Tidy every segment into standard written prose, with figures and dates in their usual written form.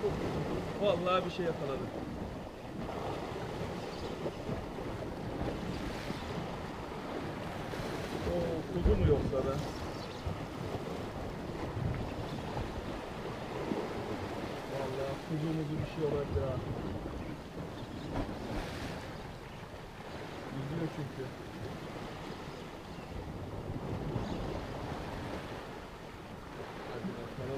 Vallahi bir şey yakaladı. Kuzu mu yoksa be? Vallahi kuzu muzu bir şey olabilir ha. Yüzüyor çünkü. Hadi bakalım.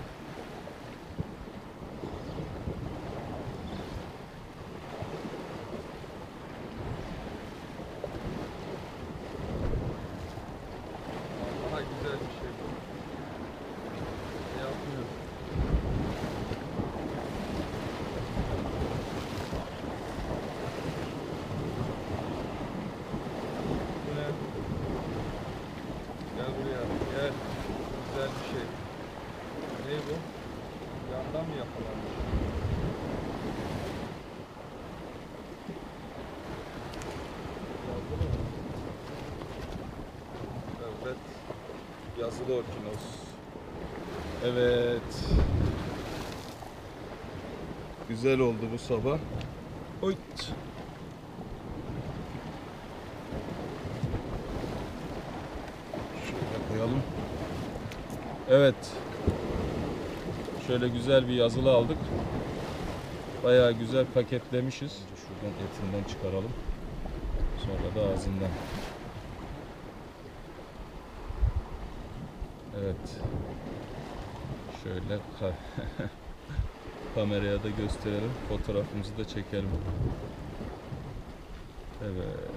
Daha güzel bir şey bu. Ne yapmıyor? Bu ne? Gel buraya. Gel. Güzel bir şey. Ne bu? Yandan mı yakalanmış? Yazılı mı? Evet. Yazılı orkinos. Evet. Güzel oldu bu sabah. Oy. Şöyle koyalım. Evet. Şöyle güzel bir yazılı aldık. Bayağı güzel paketlemişiz. Önce şuradan etinden çıkaralım. Sonra da ağzından. Evet. Şöyle kameraya da gösterelim. Fotoğrafımızı da çekelim. Evet.